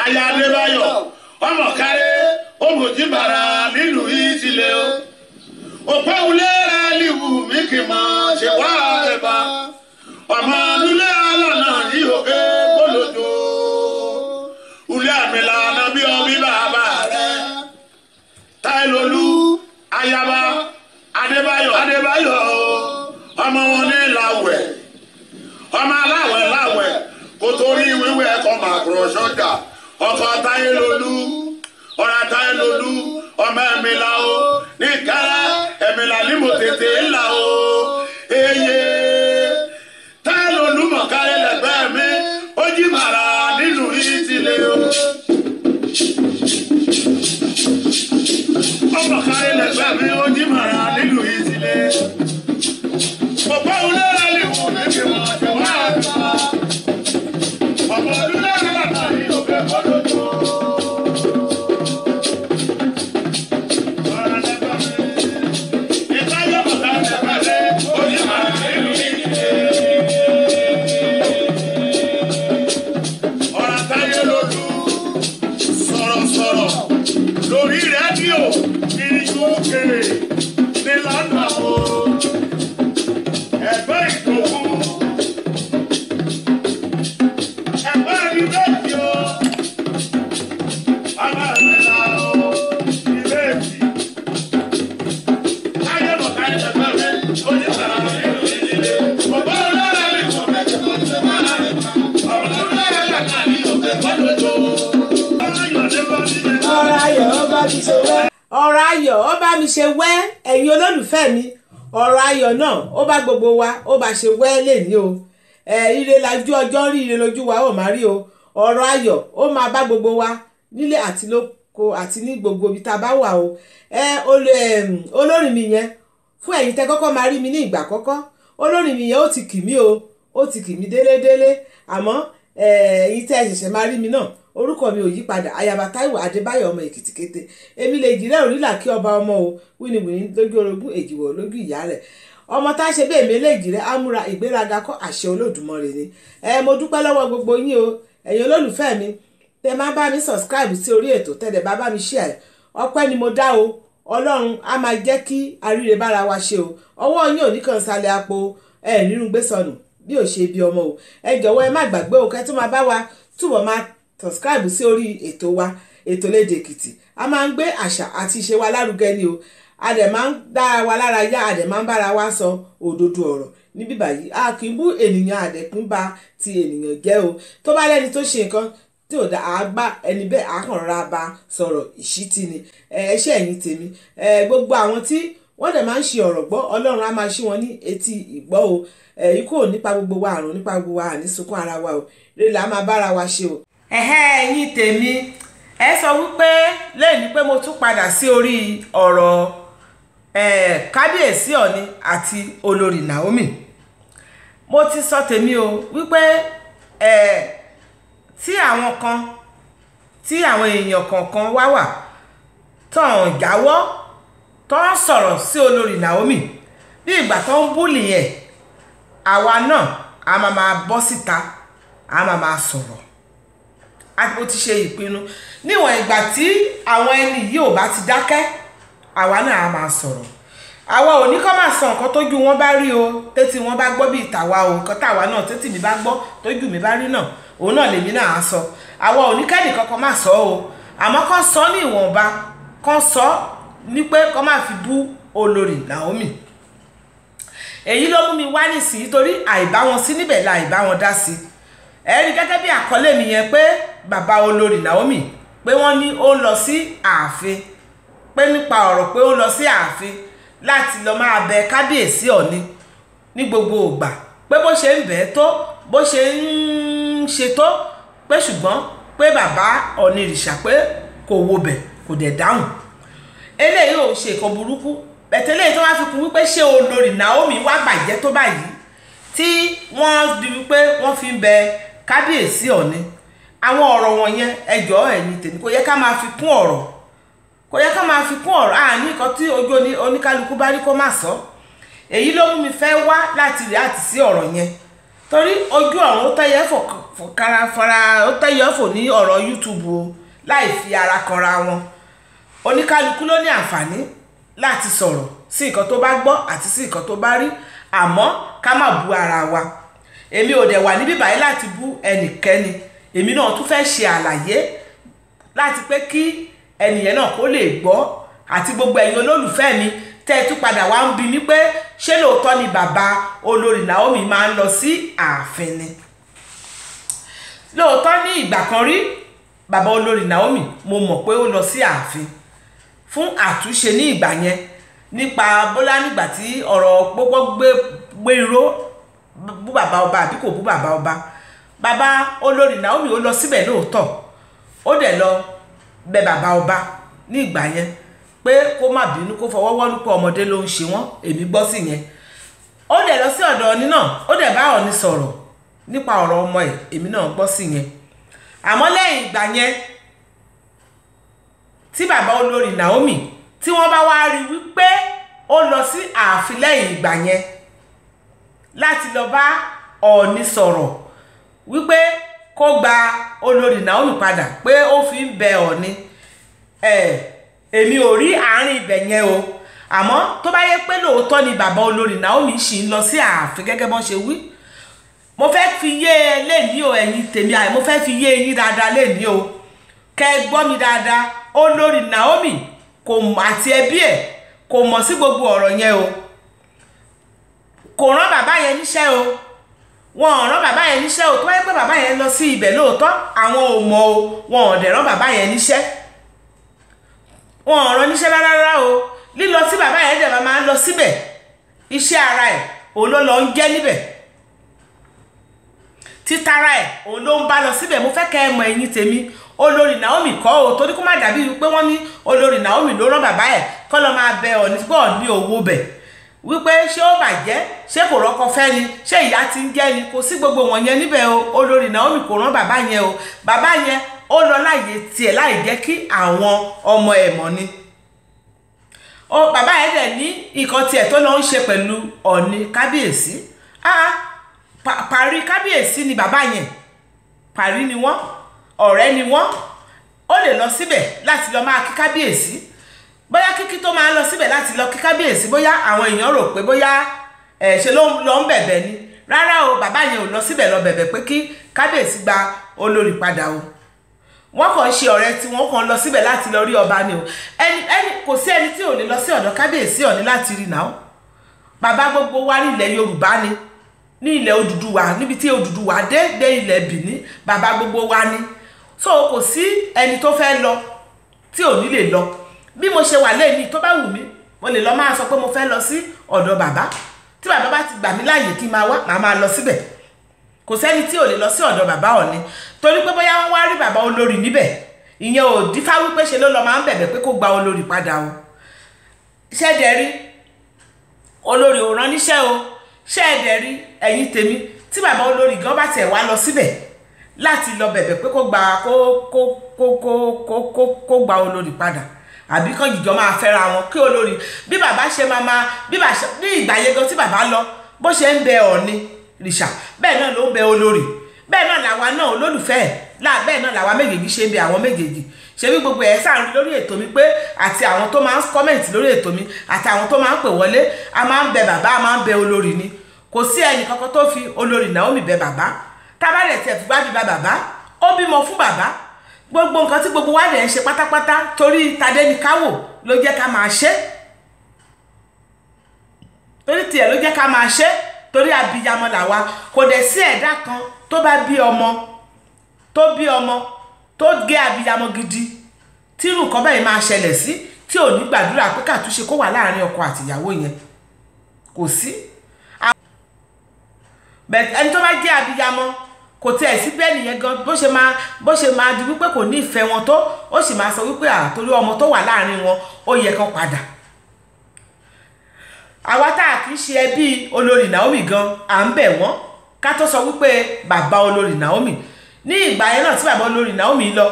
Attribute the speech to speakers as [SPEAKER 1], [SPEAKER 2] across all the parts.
[SPEAKER 1] aya Adébáyọ̀ ọmọ kárẹ́ òmòjì bàrà nínú ìtìlẹ̀ o òpó ulera liwu mi kì mọ̀ ṣe wá ẹ̀bà ọmọ nulẹ̀ alọ́nà ní òkè gbọ́lódò ulẹ̀ àmìlà nàbí ọbí bàbá rẹ̀ Táìlólú ayaba Adébáyọ̀ ọmọ wọn ní làwẹ̀ ọmọ aláwẹ̀ kò torí wíwẹ̀ ẹ̀kọ́ màkúrọ̀ sọ́jà ọkọ̀ Táìlólú ọ̀rọ̀ Táìlólú ọmọ ẹ̀mìlà o ní kára ẹ̀mìlà ní mo tètè ńlá o eye Táìlólú mọ̀kárẹ́ lẹ́gbẹ́ mi ó jí màrà nínú ìtìlẹ̀ o ọmọkárẹ́ lẹ́gbẹ́ mi ó jí màrà nínú ìtìlẹ̀ ọ̀pọ̀ olóòrà lè wù mí kí wọ́n ti wá àgbà ọ̀pọ̀ olóòrà látàrí òkè kọ́lódò. Lórí rédíò ní UK ní London o ẹgbẹ́ ìdòwú ẹgbẹ́ ìrẹ́jì o ọmọ ìrẹ́lá o ìrẹ́jì ayé mọ̀ká ní ẹgbẹ́ rẹ̀ ó ní sàrà nínú ìdílé ọ̀pọ̀ olóòrà ní ìfọ̀mẹ́ tí wọ́n ti máa rà ọ̀pọ̀ olóòrà yàtà ní òkè gbọ́dọ̀jọ́
[SPEAKER 2] ọ̀rọ̀ ayọ̀ ó bá mi ṣe wẹ́ ẹ̀yin olólùfẹ́ mi ọ̀rọ̀ ayọ̀ náà ó bá gbogbo wa ó bá ṣe wẹ́ lẹ́ni o ire lajú ọjọ́ rí ire lójú wa ó máa rí o ọ̀rọ̀ ayọ̀ ó máa bá gbogbo wa nílé àti lóko àti ní gbogbo ibi tá a bá wà o olórin mi yẹn fún ẹ̀yin tẹ́ kọ́kọ́ máa rí mi ní ìgbà àkọ́kọ́ olórin mi yẹn ó ti kì mí o ó ti kì mí délédélé àmọ́ ẹ̀yin tẹ́ ṣẹ̀ṣẹ̀ máa rí mi náà orúkọ mi ò yí padà ayaba Táíwò Adébáyọ̀ ọmọ Èkìtì kété èmi lè jìrẹ́ òrìlà kí ọba ọmọ o wíníwíní lójú orogún èjìwọ̀ lójú ìyá rẹ̀ ọmọ tá a ṣe bẹ́ẹ̀ mi lè jìrẹ́ amúra ìgbéraga kọ́ àṣẹ Olódùmarè ni mo dúpẹ́ lọ́wọ́ gbogbo yín o ẹ̀yin olólùfẹ́ mi tẹ́ máa bá mi subscribe sí orí ètò tẹ́lẹ̀ bá mi share ọpẹ́ ni mo dá o Ọlọ́run á máa jẹ́ kí aríire bára wa ṣe o ọwọ́ yín ò ní kàn sálẹ̀ àpò nínú gbé sọnù bí ò ṣe bí ọmọ o ẹ jọ̀wọ́ ẹ má gbàgbé o kẹ́ tó máa bá wa túbọ̀ máa subscribe sí orí ètò wa ètò lédè Èkìtì a máa ń gbé àṣà àti ìṣe wa lárugẹ ni o a dẹ̀ máa ń dára wa lára yá a dẹ̀ máa ń bára wa sọ òdodo ọ̀rọ̀ níbí báyìí a kì í bú ènìyàn a dẹ̀ kì í ba ti ènìyàn jẹ́ o tó bá lẹ́ni tó ṣe nǹkan tí ò dá a gbá ẹni bẹ́ẹ̀ a kàn ra ba sọ̀rọ̀ ìṣítí ni ẹṣẹ́ ẹ̀yìn tèmi gbogbo àwọn tí wọ́n dẹ̀ máa ń ṣe ọ̀rọ̀ gbọ́ Ọlọ́run á máa ṣí wọn ní etí ìgbọ́ o ikú ò nípa gbogbo wa àrùn nípa gbogbo wa àní sunkún ara wa o rere la máa bára wa ṣe o. Ẹ̀yin tèmi ẹ sọ wípé lẹ́yìn pé mo tún padà sí orí ọ̀rọ̀ kábíyèsí Ọ̀ọ̀ni àti olórí Naomi mo ti sọ tèmi o wípé tí àwọn kan tí àwọn èèyàn kọ̀ọ̀kan wà tán jáwọ́ tán sọ̀rọ̀ sí olórí Naomi bí ìgbà tó ń búlì yẹn àwa náà a máa bọ́ síta a máa sọ̀rọ̀ àti ti ṣe ìpinnu níwọ̀n ìgbà tí àwọn ẹni yìí ò bá ti dákẹ́ àwa náà a máa sọ̀rọ̀ àwa ò ní kọ́ máa sọ nǹkan tójú wọn bá rí o tétí wọn bá gbọ́ bí ìtàwa o nǹkan táwa náà tétí mi bá gbọ́ tójú mi bá rí náà òun náà lèmi náà á sọ àwa ò ní kẹ́nì kankan máa sọ o àmọ́ kọ́ sọ ní ìwọ̀nba kọ́ sọ ní pé kọ́ máa fi bú olórí Naomi èyí ló mú mi wá nísìnyí torí àìbá wọn sí níbẹ̀ la àìbá wọn dá sí ẹ̀rí gẹ́gẹ́ bí àkọlé mi yẹn pé bàbá olórí Naomi pé wọ́n ní ó lọ sí ààfin pé nípa ọ̀rọ̀ pé ó lọ sí ààfin láti lọ máa bẹ kábíyèsí Ọ̀ọ̀ni ní gbogbo ìgbà pé bó ṣe ń bẹ̀ẹ́ tó bó ṣe ń ṣe tó pé ṣùgbọ́n pé bàbá Ọ̀ọ̀nìrìṣà pé kò wo bẹ̀ kò dẹ̀ dáhùn eléyìí ò ṣe nǹkan burúkú bẹ̀tẹ̀lẹ́ tó wá fi kún wípé ṣé olórí Naomi wá bàjẹ́ tó báyìí tí wọ́n di wípé wọ́n fi ń bẹ kábíyèsí Ọ̀ọ̀ni àwọn ọ̀rọ̀ wọ̀nyẹn ẹjọ́ ẹ̀yin tèmi kò yẹ ká máa fi kún ọ̀rọ̀ kò yẹ ká máa fi kún ọ̀rọ̀ àní nǹkan tí ojú oníkálukú bá rí kó má sọ èyí ló mú mi fẹ́ wá láti rí àti sí ọ̀rọ̀ yẹn torí ojú ọ̀run ó tẹ́yẹ fọ̀kára ó tẹ́yẹ fò ní ọ̀rọ̀ YouTube o láì fi ara kanra wọn. Oníkálukú ló ní àǹfààní láti sọ̀rọ̀ sí nǹkan tó bá gbọ́ àti sí nǹkan tó bá rí, àmọ́ ká má bú ara wa. Èmi ò dẹ̀ wà níbí báyìí láti bú ẹnikẹ́ni, èmi náà tún fẹ́ ṣe àlàyé láti pé kí ẹnìyẹn náà kó lè gbọ́, àti gbogbo ẹ̀yin olólùfẹ́ mi tẹ́ tún padà wá ń bi mí pé ṣé lóòótọ́ ni bàbá olórí Naomi máa ń lọ sí ààfin ni. Lóòótọ́ ní ìgbà kan rí bàbá olórí Naomi mo mọ̀ pé ó lọ sí ààfin fún àtúnṣe ní ìgbà yẹn nípa bọ́lá nígbà tí ọ̀rọ̀ gbogbo gbé irọ́ bú bàbá ọba àbí kò bú bàbá ọba. Bàbá olórí Naomi ó lọ síbẹ̀ lóòótọ́, ó dẹ̀ lọ bẹ bàbá ọba ní ìgbà yẹn pé kó má bínú, kó fọwọ́ wọ́nú pé ọmọdé ló ń ṣe wọ́n, èmi gbọ́ sí yẹn. Ó dẹ̀ lọ sí ọ̀dọ̀ Ọọ̀ni náà, ó dẹ̀ bá Ọọ̀ni sọ̀rọ̀ nípa ọ̀rọ̀ ọmọ ẹ̀, èmi náà gbọ́ sí yẹn. Àmọ́ lẹ́yìn ìgbà yẹn tí bàbá olórí Naomi tí wọ́n bá wá rí wípé ó lọ sí ààfin lẹ́yìn ìgbà yẹn láti lọ bá Ọọ̀ni sọ̀rọ̀ wípé kó gba olórí Naomi padà pé ó fi ń bẹ Ọọ̀ni, èmi ò rí àárín ibẹ̀ yẹn o. Àmọ́ tó bá yẹ pé lóòótọ́ ni bàbá olórí Naomi ṣì ń lọ sí ààfin gẹ́gẹ́ bọ́n ṣe wí, mo fẹ́ fi yé e lénìí o ẹ̀yin tèmi àì, mo fẹ́ fi yé yín dáadáa lénìí o, kẹ́ gbọ́ mi dáadáa. Olórí Naomi kò àti ẹbí ẹ̀ kò mọ̀ sí gbogbo ọ̀rọ̀ yẹn o, kò rán bàbá yẹn níṣẹ́ o, wọn ò rán bàbá yẹn níṣẹ́ o. tó bá yẹ pé bàbá yẹn lọ sí ibẹ̀ lóòótọ́ àwọn ò mọ̀ o, wọn ò dẹ̀ rán bàbá yẹn níṣẹ́, wọn ò rán níṣẹ́ rárá o. Lílọ sí bàbá yẹn dẹ̀ máa ń lọ síbẹ̀, iṣẹ́ ara ẹ̀ òun ló lọ ń jẹ́ níbẹ̀, títara ẹ̀ òun ló ń bá lọ síbẹ̀. Mo fẹ́ kẹ́ ẹ mọ̀ ẹ̀yin tèmi, olórí Naomi kọ́ o, torí kó má dàbí pé wọ́n ní olórí Naomi ló rán bàbá ẹ̀ kọ́ lọ máa bẹ Ọọ̀ni pé Ọọ̀ni owó bẹ̀ wípé ṣé ó bàjẹ́, ṣé kò rọ́kọ fẹ́ ni, ṣé ìyá ti ń jẹ́ ni, kò sí gbogbo wọn yẹn níbẹ̀ o. Olórí Naomi kò rán bàbá yẹn o, bàbá yẹn ó lọ láàyè tiẹ̀ láì jẹ́ kí àwọn ọmọ ẹ̀ mọ̀ ni. Bàbá yẹn dẹ̀ ní nǹkan tiẹ̀ tó lọ ń ṣe pẹ̀lú Ọọ̀ni kábíyèsí. Parí kábíyèsí ni bàbá yẹn, parí ni wọ́n, ọ̀rẹ́ ni wọ́n. Ó lè lọ síbẹ̀ láti lọ máa kí kábíyèsí, bóyá kíkí tó máa lọ síbẹ̀ láti lọ kí kábíyèsí bóyá àwọn èèyàn rò pé bóyá ṣe ló ń bẹ̀bẹ̀ ni. Rárá o, bàbá yẹn ò lọ síbẹ̀ lọ bẹ̀bẹ̀ pé kí kábíyèsí gba olórí padà o. Wọ́n kàn ṣe ọ̀rẹ́ tí wọ́n kàn lọ síbẹ̀ láti lọ rí ọba ni o. Kò sí ẹni tí ò lè lọ sí ọ̀dọ̀ kábíyèsí Ọọ̀ni láti rí náà. Bàbá gbogbo wa ní ilẹ̀ Yorùbá ni, ní ilẹ̀ Odùduwà, níbi tí Odùduwà dé ilẹ̀ Bìní, bàbá gbogbo wa ni. So kò sí ẹni tó fẹ́ lọ tí ò ní lè lọ. Bí mo ṣe wà lẹ́ni tó bá wù mí, mo lè lọ máa sọ pé mo fẹ́ lọ sí ọ̀dọ̀ bàbá. Tí bàbá bá ti gbà mí láàyè kí n máa wá, màá máa lọ síbẹ̀. Kò sẹ́ni tí ò lè lọ sí ọ̀dọ̀ bàbá Ọọ̀ni, torí pé bóyá wọ́n wá rí bàbá olórí níbẹ̀, ìyẹn ò dífá wípé ṣe ló lọ máa ń bẹ̀bẹ̀ pé kó gba olórí padà o. Ṣẹ́ẹ̀dẹ̀ rí olórí ò rán níṣẹ́ o. Ṣẹ́ẹ̀dẹ̀ rí ẹ̀yin tèmi, tí bàbá olórí gan bá tiẹ̀ wá lọ síbẹ̀ láti lọ bẹ̀bẹ̀ pé kó gba olórí padà, àbí kán jìjọ máa fẹ́ra wọn kí olórí bí bàbá ṣe ní ìgbà yẹn gan tí bàbá lọ bó ṣe ń bẹ Ọọ̀ni rìṣà, bẹ́ẹ̀ náà ló ń bẹ olórí, bẹ́ẹ̀ náà làwa náà olólùfẹ́ ẹ̀ bẹ́ẹ̀ náà làwa méjèèjì ṣe ń bẹ àwọn méjèèjì. Ṣé bí gbogbo ẹ̀ sáà ń rí lórí ètò mi pé àti àwọn tó máa ń kọ́mẹ̀ntì lórí ètò mi àti àwọn tó máa ń pè wọlé, a máa ń bẹ bàbá, a máa ń bẹ olórí ni. Kò sí ẹnì kankan tó fi olórí Naomi bẹ bàbá. Tábàlẹ̀ tẹ̀ fi gbádùn bàbá, ó bímọ fún bàbá. Gbogbo nǹkan tí gbogbo wa dẹ̀ ń ṣe pátápátá torí tadẹ́nikáwò ló jẹ́ ká máa ṣe, torí tiẹ̀ ló jẹ́ ká máa ṣe, torí abiyamọ làwa. Kò dẹ̀ sí ẹ̀dá kan tó bá bí ọmọ tó gé abiyamọ gidi tí irú nǹkan bẹ́ẹ̀ máa ṣẹlẹ̀ sí, tí ò ní gbàdúrà pé kàtúnṣe kó wà láàrin ọkọ àtìyàwó yẹn. Kò sí ẹni tó bá jẹ́ abiyamọ, kò tiẹ̀ sí bẹ́ẹ̀ nìyẹn gan bó ṣe máa di wípé kò ní ìfẹ́ wọn tó, ó sì máa sọ wípé àtòrí ọmọ tó wà láàrin wọn ó yẹ kán padà. Àwa tá a kì í ṣe ẹbí olórí Naomi gan, à ń bẹ̀ wọ́n ká tó sọ wípé bàbá olórí Naomi. Ní ìgbà yẹn náà tí bàbá olórí Naomi lọ,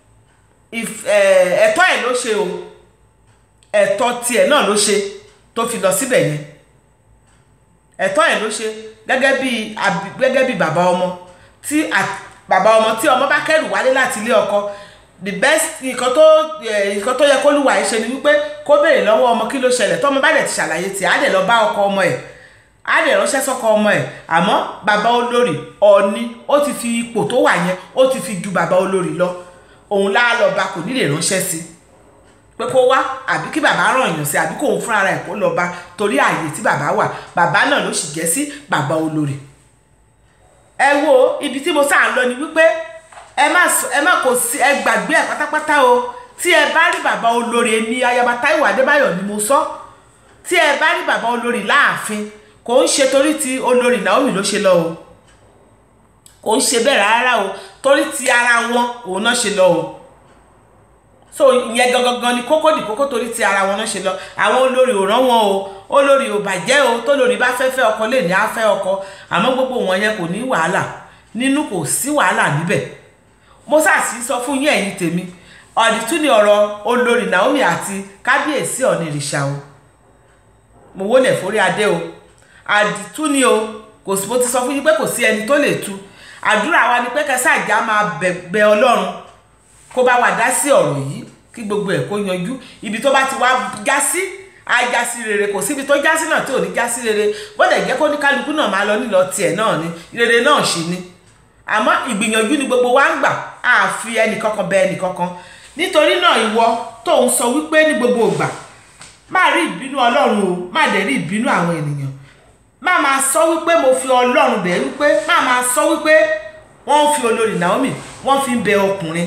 [SPEAKER 2] ẹ̀tọ́ ẹ̀ ló ṣe o, ẹ̀tọ́ tiẹ̀ náà ló ṣe tó fi lọ síbẹ̀ yẹn. ẹ̀tọ́ ẹ̀ ló ṣe gẹ́gẹ́ bí bàbá ọmọ tí ọmọ bá kẹ́rù wálé láti ilé ọkọ. The best nǹkan tó yẹ kó lùwà ẹ̀ ṣe ni wípé kó béèrè lọ́wọ́ ọmọ kí ló ṣẹlẹ̀, tọ́mọ bá dẹ̀ ti ṣàlàyé tí á dẹ̀ lọ bá ọkọ ọmọ ẹ̀, á dẹ̀ ránṣẹ́ sọ́kọ ọmọ ẹ̀. àmọ́ bàbá olórí Ọọ̀ni ó ti fi ipò tó wà yẹn ó ti fi ju bàbá olórí lọ, òun láà lọ bá kò ní lè ránṣẹ́ sí pé kó wá àbí kí bàbá ràn yàn sí àbí kóun fúnra rẹ̀ kó lọ bá, torí ààyè tí bàbá wà bàbá náà ló sì jẹ́ sí bàbá olórí. ẹ wo ibi tí mo sáà ń lọ ni wípé ẹ má kò sí, ẹ gbàgbé ẹ pátápátá o. tí ẹ bá rí bàbá olórí, èmi ayaba Táíwò Adébáyọ̀ ni mo sọ, tí ẹ bá rí bàbá olórí láàfin kò ń ṣe torí ti olórí Naomi ló ṣe lọ o, kò ń ṣe bẹ́ẹ̀ rárá o, torí ti ara wọn òun náà ṣe lọ o. so ìyẹn gangan ni kókó torí ti ara wọn náà ṣe lọ. àwọn olórí ò rán wọn o, olórí ò bàjẹ́ o, tó lórí bá fẹ́ ọkọ lè ní á fẹ́ ọkọ, àmọ́ gbogbo wọn yẹn kò ní wàhálà nínú, kò sí wàhálà níbẹ̀. mo sàsí sọ fún yín ẹ̀yin tèmi, ọ̀dìtú ni ọ̀rọ̀ olórí Naomi àti kábíyèsí Ọ̀nìrìṣà o. mo wólẹ̀ forí adé o, àdìtú ni o, kò sí, mo ti sọ fún yín pé kò sí ẹni tó lè tú. àdúrà wa ni pé kẹsàjà máa bẹ̀ Ọlọ́run kó bá wa dá sí ọ̀rọ̀ yìí kí gbogbo ẹ̀ kó yanjú. ibi tó bá ti wá já sí á já sí rere, kò síbi tó já sí náà tí ò ní já sí rere. bọ́dẹ̀ jẹ́ kó ní kálukú náà máa lọ nílọ tiẹ̀ náà ni, rere náà ṣì ni. àmọ́ ìgbìyànjú ni gbogbo wa ń gbà, á fi ẹnìkankan bẹ ẹnìkankan. nítorí náà ìwọ tó ń sọ wípé ní gbogbo ìgbà má rí ìbínú Ọlọ́run o, má dẹ̀ rí ìbínú àwọn ènìyàn, má máa sọ wípé mo fi Ọlọ́run bẹ̀ wípé, má máa sọ wípé wọ́n ń fi olórí Naomi wọ́n fi ń bẹ ọkùnrin,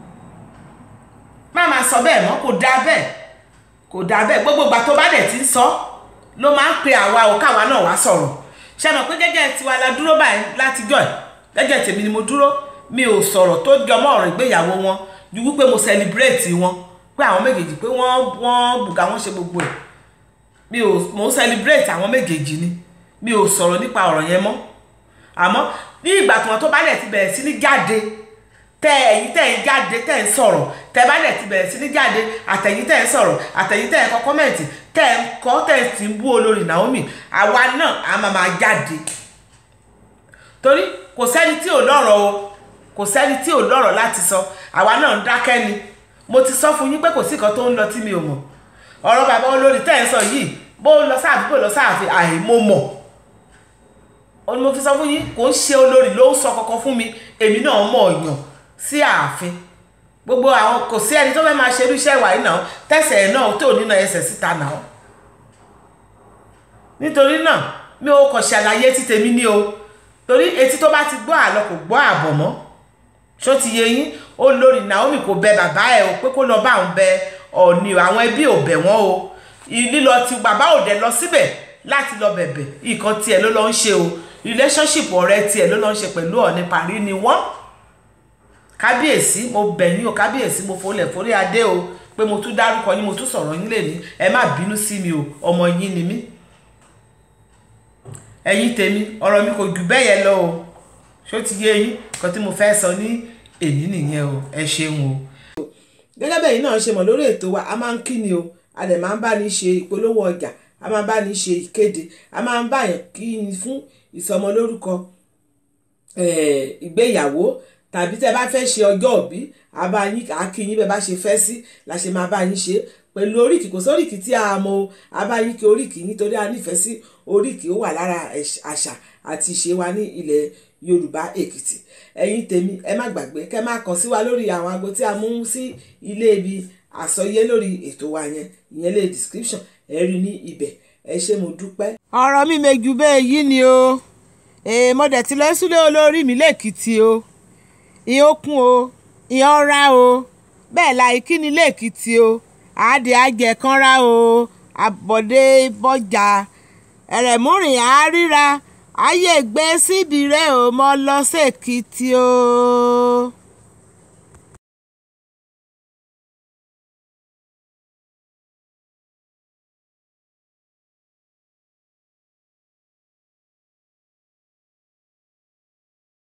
[SPEAKER 2] má máa sọ bẹ́ẹ̀ mọ́, kò dáa bẹ́ẹ̀, kò dáa bẹ́ẹ̀. gbogbo ìgbà tó bá dẹ̀ ti ń sọ ló máa ń pe àwa o káwa náà wá sọ̀rọ̀. ṣe mọ̀ pé gẹ́gẹ́ tiwa la dúró báyìí láti jọ́ ẹ̀, gẹ́gẹ́ tèmi ni mo dúró, mi ò sọ̀rọ̀ tó jọmọ́ ọ̀rọ̀ ìgbéyàwó wọn ju wípé mo celebrate wọn pé àwọn méjèèjì pé wọ́n bùkà wọ́n ṣe gbogbo ẹ̀. mo celebrate àwọn méjèèjì ni, mi ò sọ̀rọ̀ nípa ọ̀rọ̀ yẹn mọ́. àmọ́ ní ìgbà tí wọ́n tó bá dẹ̀ ti bẹ̀rẹ̀ sí ní jáde, ẹ̀yin tẹ́ ń jáde tẹ́ ń sọ̀rọ̀, tẹ́ bá dẹ̀ ti bẹ̀rẹ̀ sí ní jáde, àtẹ̀yin tẹ́ ń sọ̀rọ̀, àtẹ̀yin tẹ́ ń kọ kọ́mẹ̀ntì, tẹ́ ń kọ́ tẹ́ ti ń bú olórí Naomi, àwa náà a máa jáde. torí kò sẹ́ni tí ò lọ́rọ̀ o, kò sẹ́ni tí ò lọ́rọ̀ láti sọ, àwa náà ń dákẹ́ ni. mo ti sọ fún yín pé kò sí nǹkan tó ń lọ tí mi ò mọ̀. ọ̀rọ̀ bàbá olórí tẹ́ ń sọ yìí, bó lọ sáàbí bó lọ sáàfin àìmọ̀ mọ̀. mo fi sọ fún yín, kò ń ṣe olórí ló ń sọ kankan fún mi, èmi náà mọ̀ ọ̀yàn sí ààfin. gbogbo àwọn kò sí ẹni tó fẹ́ máa ṣe irú iṣẹ́ ìwà yìí náà tẹ̀sẹ̀ náà tó nínú ẹsẹ̀ síta náà. nítorí náà mi ò kàn ṣàlàyé tí tèmi ní o, torí etí tó bá ti gbọ́ àlọ kò gbọ́ àbọ̀ mọ́. ṣó ti yé yín, olórí Naomi kò bẹ bàbá ẹ̀ o pé kó lọ bá òun bẹ Ọọ̀ni, àwọn ẹbí ò bẹ̀ wọ́n o. lílọ ti bàbá ò dẹ̀ lọ síbẹ̀ láti lọ bẹ̀bẹ̀, nǹkan tiẹ̀ ló lọ ń ṣe o. relationship ọ̀rẹ́ tiẹ̀ ló lọ ń ṣe pẹ̀lú Ọọ̀ni parí ni wọ́n. kábíyèsí mo bẹ̀ yín o, kábíyèsí mo fòlẹ̀ forí adé o pé mo tún dárúkọ yín, mo tún sọ̀rọ̀ yín lè ní, ẹ má bínú sí mi o, ọmọ yín ni mí. ẹ̀yin tèmi, ọ̀rọ̀ mi kò jù bẹ́ẹ̀ yẹn lọ o. ṣó ti yé yín, nǹkan tí mo fẹ́ sọ ní èyí nìyẹn o. ẹ ṣeun o.
[SPEAKER 3] gẹ́gẹ́ bẹ́ẹ̀ yín náà ṣe mọ̀ lórí ètò wa, a máa ń kí ni o, a dẹ̀ máa ń bá ní ṣe ìpolówó ọjà, a máa ń bá ní ṣe ìkéde, a máa ń bá yẹn kí ni fún ìsọmọlórúkọ, ìgbéyàwó, tàbí tẹ́ bá fẹ́ ṣe ọjọ́ òbí, àkíyín bẹ́ẹ̀ bá ṣe fẹ́ sí la ṣe máa bá yín ṣe pẹ̀lú oríkì. kò sóríkì tí a mọ̀ o, a bá yín kí oríkì yín torí a nífẹ̀ẹ́ sí oríkì, ó wà lára àṣà àti ìṣe wa ní ilẹ̀ Yorùbá Èkìtì. ẹ̀yin tèmi, ẹ má gbàgbé kẹ́ máa kàn sí wa lórí àwọn aago tí a mú sí ilé ibi àsọyé lórí ètò wa yẹn, ìyẹn lè description ẹ rí ní ibẹ̀. ẹ ṣé mo dúpẹ́.
[SPEAKER 2] ọ̀rọ̀ mi méjì bẹ́ẹ̀ yìí ni o, mo dẹ̀ ti lọ sílé olórí mi lẹ́kìtì o, ìyẹn ó kún o, ìyẹn ó rá o, bẹ́ẹ̀ la ìkíni lẹ́kìtì o, àádé àjẹkánra o, àbọ̀dé bọ́jà ẹ̀rẹ̀múrìn àáríra ayé gbé síbi rẹ̀ o, mo lọ sẹ́kìtì o.